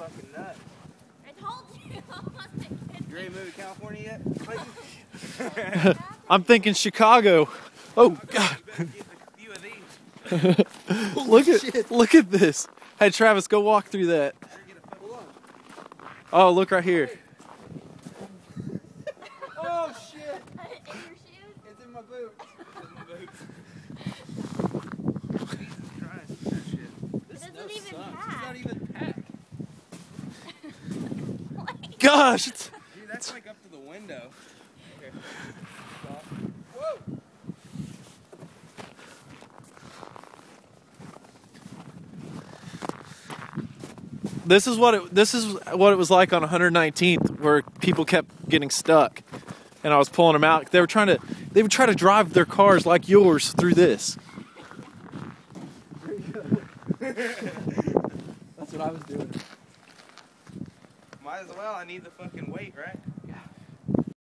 fucking nuts. I told you. You ready to move to California yet? I'm thinking Chicago. Oh God! Look at this. Hey Travis, go walk through that. Oh, look right here. Oh shit! In your shoes? It's in my boots. Jesus Christ, that shit. It doesn't even It's pack. not even packed. Gosh! Dude, that's like up to the window. Okay. Stop. Whoa! This is what it was like on 119th, where people kept getting stuck, and I was pulling them out. They would try to drive their cars like yours through this. That's what I was doing. Might as well. I need the fucking weight, right?